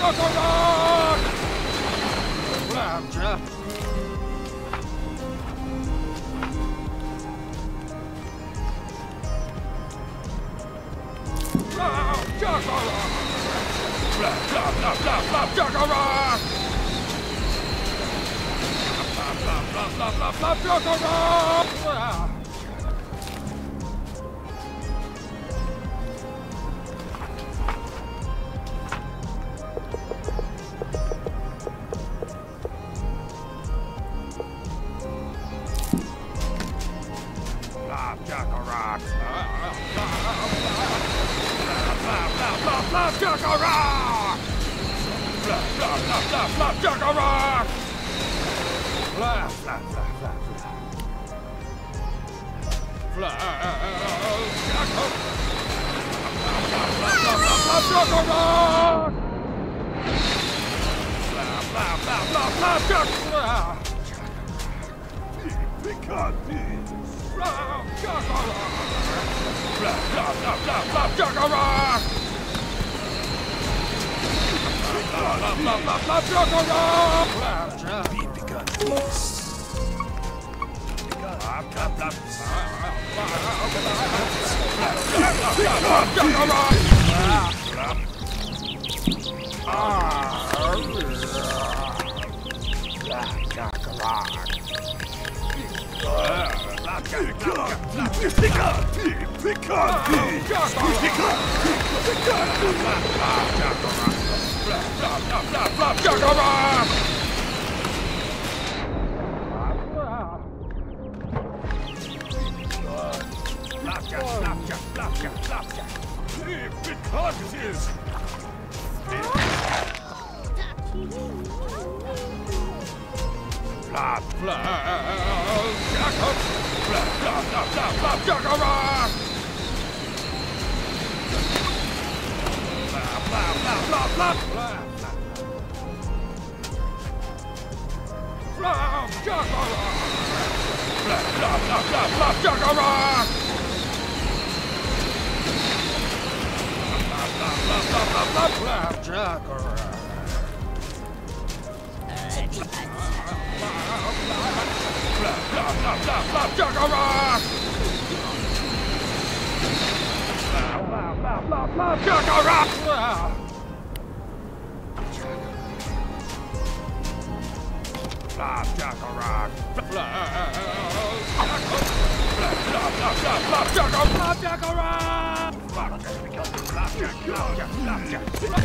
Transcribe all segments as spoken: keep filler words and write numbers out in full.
Chocolate! Flapjack! Chocolate! Flap, flap, flap, flap, flap, chocolate! Flap, flap, flap, flap, flap, flap, chocolate! Flapjack-a-rock! Flapjack-a-rock! Flapjack-a-rock! Flap, flap, flap, flap, flap. Flapjack-a-rock! Flapjack-a-rock! Flap, flap, flap, flap, flapjack-a-rock! Picantis! Flapjack-a-rock! Flap, flap, flap, flap, flapjack-a-rock! Flap, flap, flap, flap, flapjack-a-rock! Flapjack! Picantis! Flap, flap, flap, flapjack-a-rock! Flap, flapjack-a-rock! Flap, flap, jack-up! Flap, flap, flap, flap, flap, jack-a-rock! Flap, flap, flap, flap, flap, flap, flap, jack-a-rock! Flap, flap, flap, flap, flap, jack-a-rock! Flap, flap, flap, flap, flap, flap, flap, jack-a-rock! Flap, flap, flap, flap, flap, jack-a-rock! Flap, flap, flap, flap, flap, jack-a-rock! Flap, jack-a-rock! Flap, flap, flap, flap, flap, flap, jack-a-rock! Flap, jack-a-rock! Flap, jack, flap, jack, flap, jack, flap, jack, flap,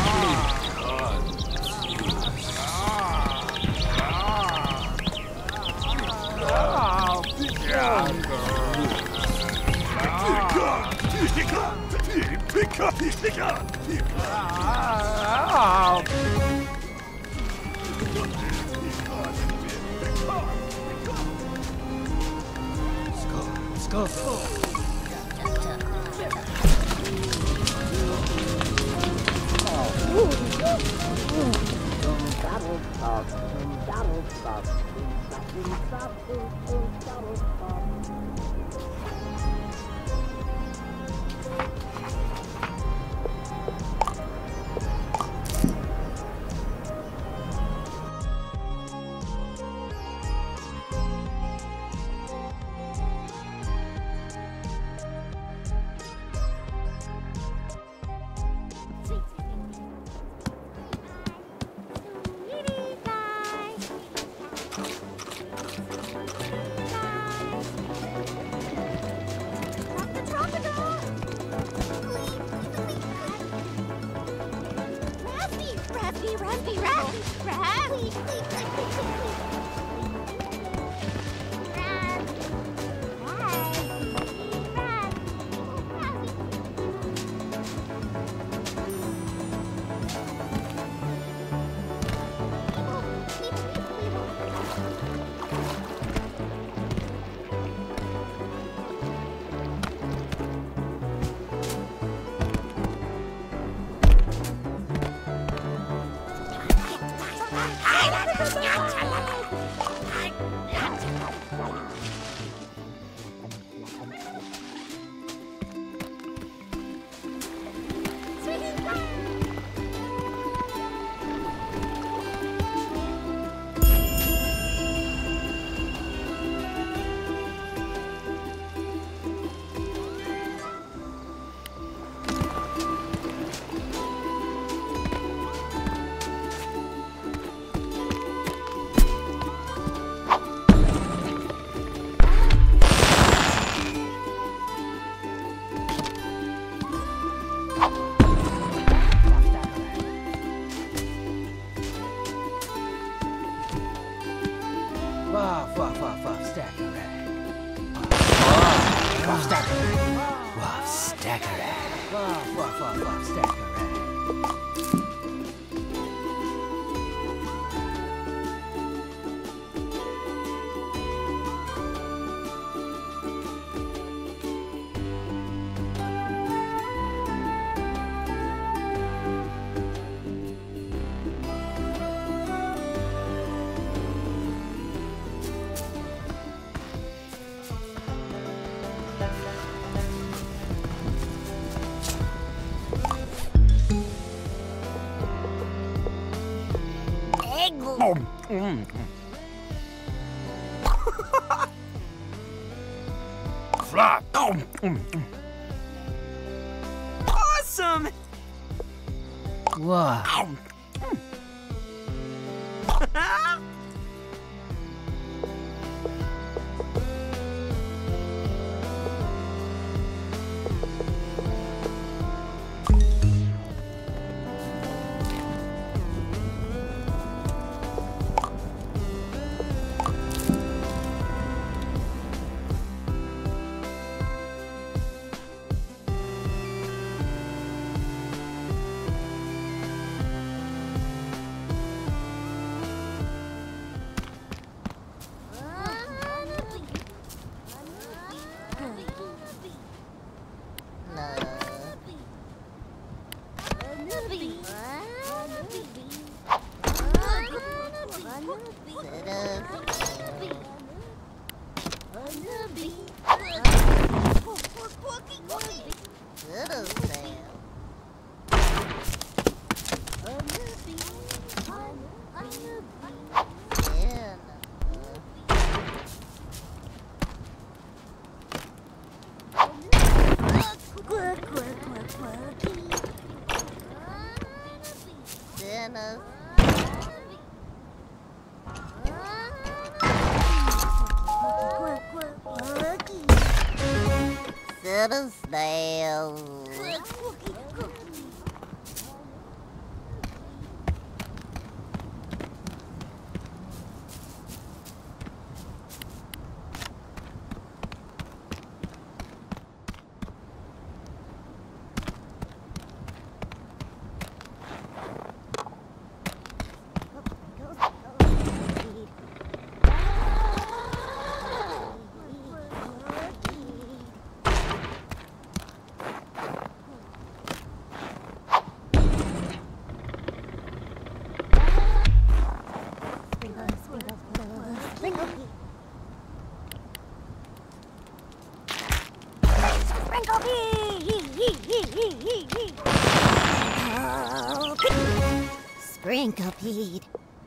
Let's go, let's go. Raspy, raspy, raspy, raspy. waff, stacker. Waff, stacker. Waff, waff, waff, waff, stacker. Eggabell. Mm. Flop. Oh. Mm. Awesome! Wow. Little snail. Sprinklepeed.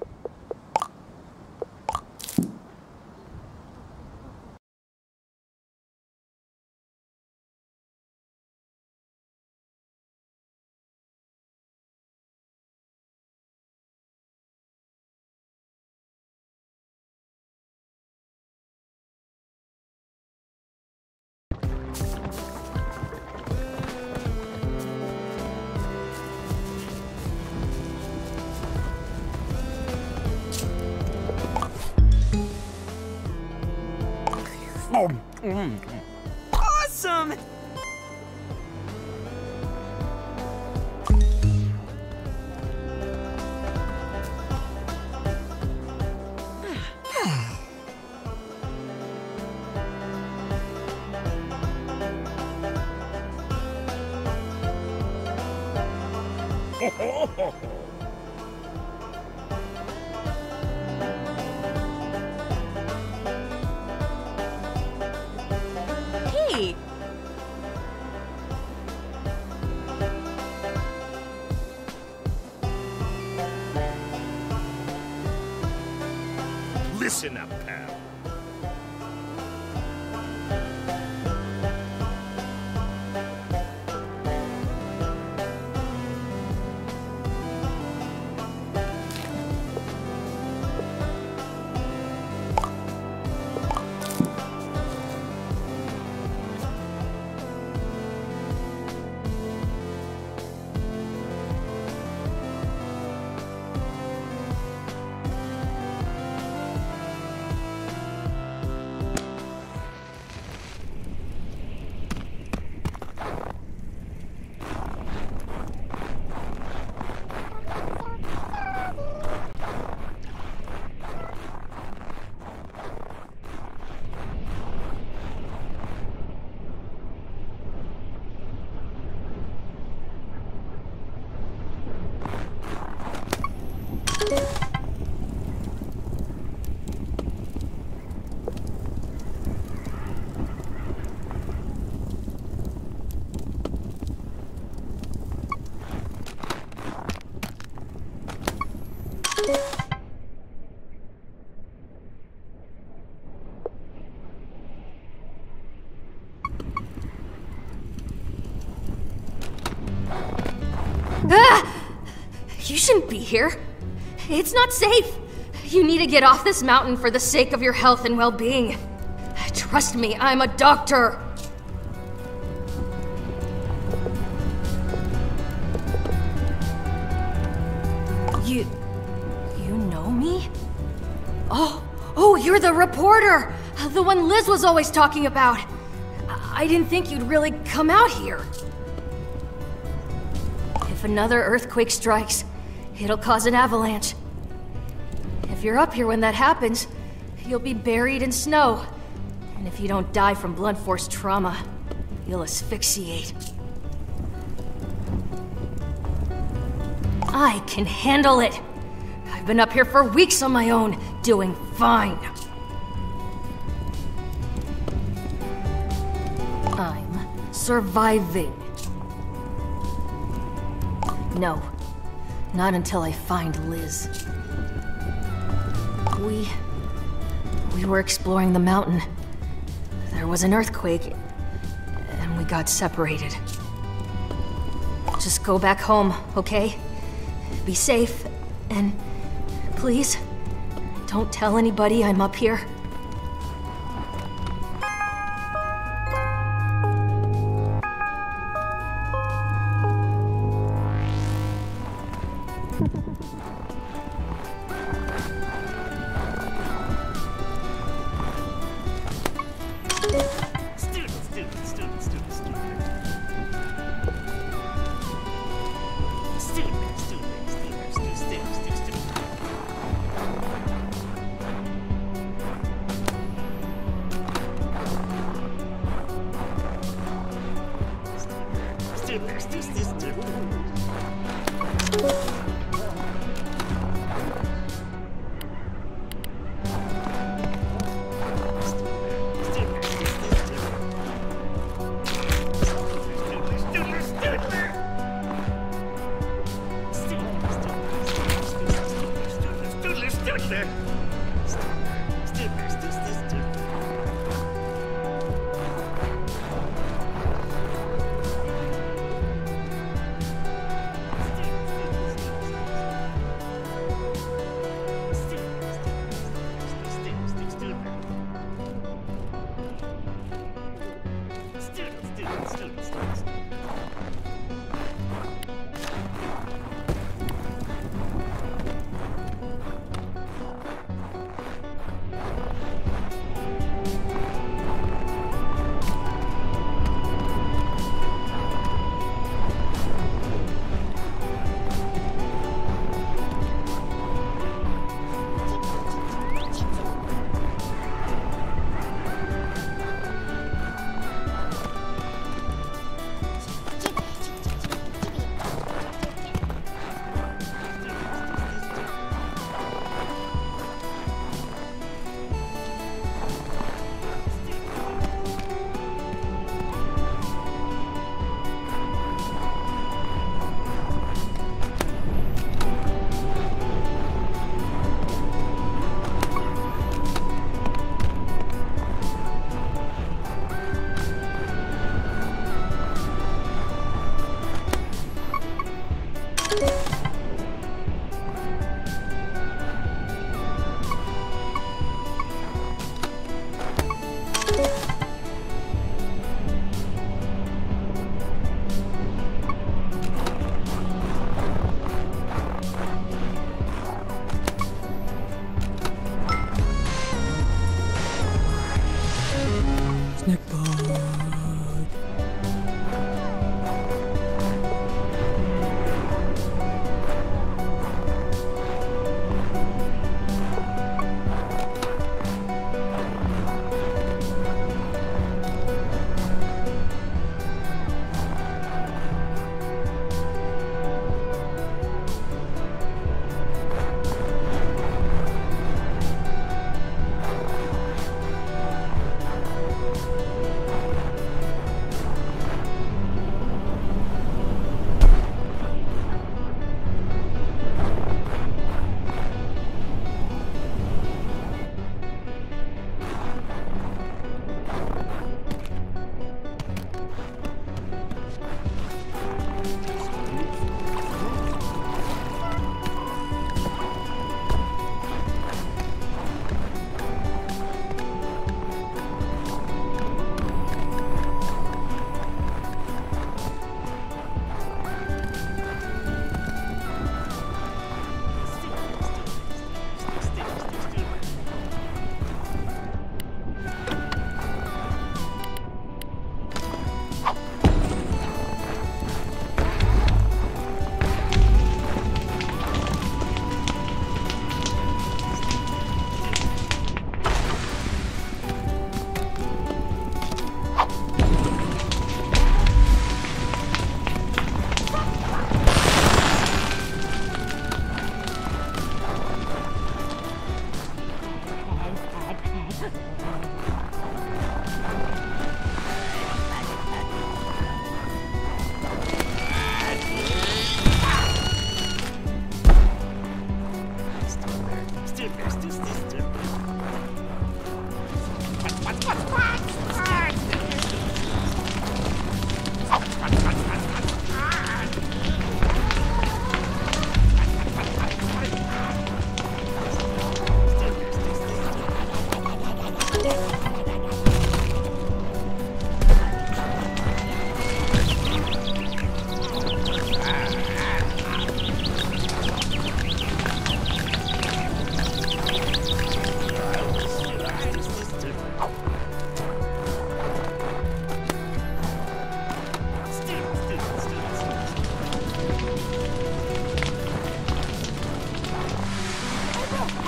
Oh. Mm. Awesome! Hey! Listen up, pal. Ah! You shouldn't be here. It's not safe. You need to get off this mountain for the sake of your health and well-being. Trust me, I'm a doctor. You... you know me? Oh, oh, you're the reporter! The one Liz was always talking about. I didn't think you'd really come out here. If another earthquake strikes, it'll cause an avalanche. If you're up here when that happens, you'll be buried in snow. And if you don't die from blunt force trauma, you'll asphyxiate. I can handle it. I've been up here for weeks on my own, doing fine. I'm surviving. No, not until I find Liz. We... we were exploring the mountain. There was an earthquake, and we got separated. Just go back home, okay? Be safe, and please, don't tell anybody I'm up here.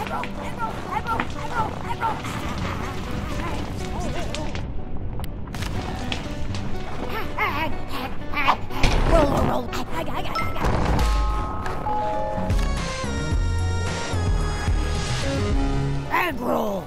Egg roll.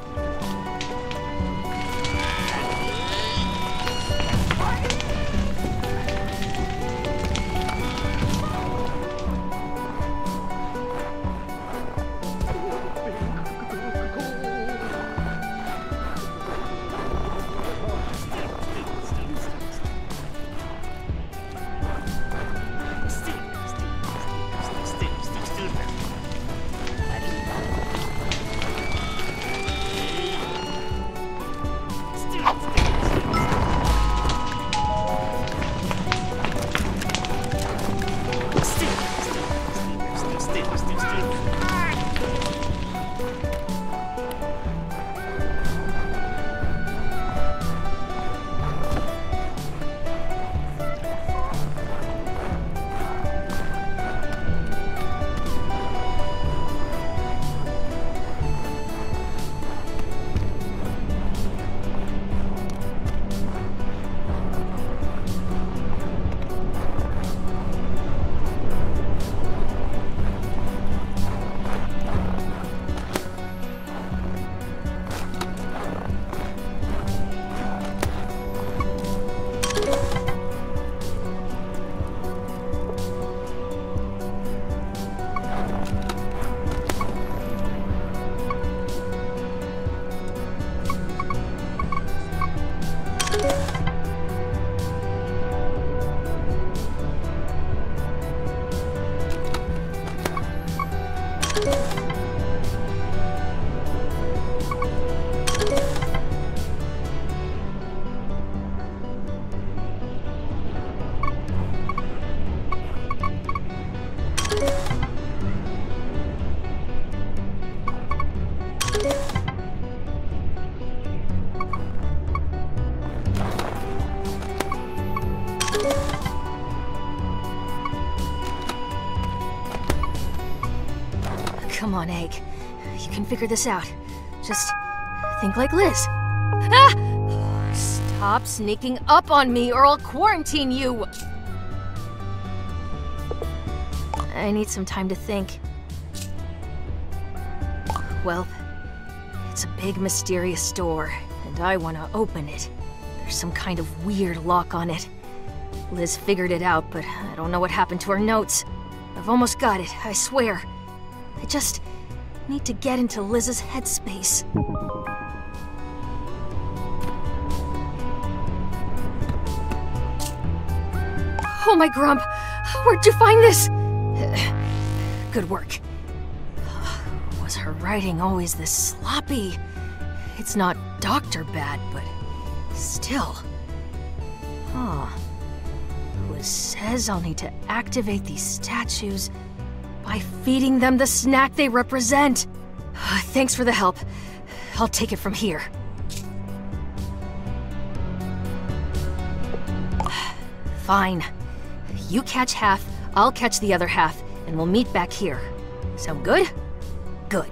Come on, Egg. You can figure this out. Just think like Liz. Ah! Stop sneaking up on me or I'll quarantine you! I need some time to think. Well, it's a big mysterious door, and I want to open it. There's some kind of weird lock on it. Liz figured it out, but I don't know what happened to her notes. I've almost got it, I swear. I just need to get into Liz's headspace. Oh my grump! Where'd you find this? Good work. Was her writing always this sloppy? It's not doctor bad, but still. Huh. Liz says I'll need to activate these statues by feeding them the snack they represent. Thanks for the help. I'll take it from here. Fine. You catch half, I'll catch the other half, and we'll meet back here. Sound good? Good.